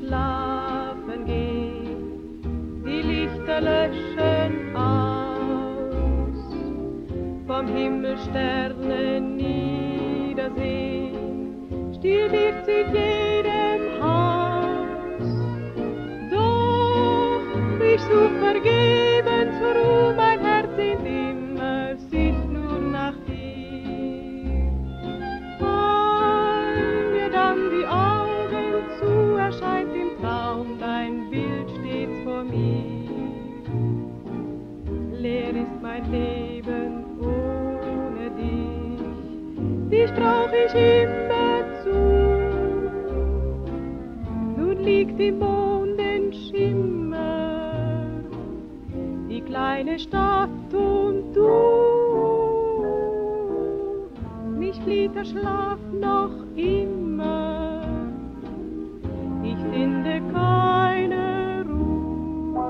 schlafen gehen, die Lichter löschen aus, vom Himmel Sterne niedersehen, still wird sie in jedem Haus. Doch ich such vergebens Ruhe, mein Herz sehnt immer sich nur nach dir. Weil mir dann die Augen zu, erscheint im Traum dein Bild stets vor mir. Leer ist mein Leben ohne dich brauch ich immerzu. Nun liegt im Mondenschimmer die kleine Stadt und du. Mich flieht der Schlaf noch immer, ich finde keine Ruhe.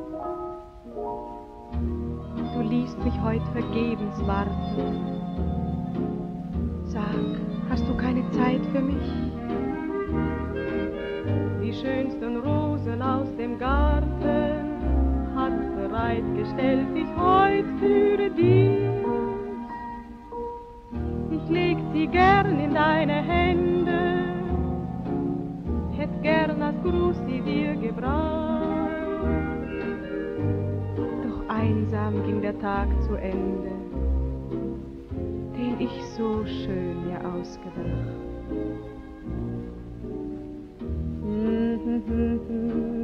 Du ließt mich heut vergebens warten. Sag, hast du keine Zeit für mich? Die schönsten Rosen aus dem Garten hat bereitgestellt ich heut für dich. Ich leg sie gern in deine Hände, hätt gern als Gruß sie dir gebracht. Doch einsam ging der Tag zu Ende, den ich so schön mir ausgedacht.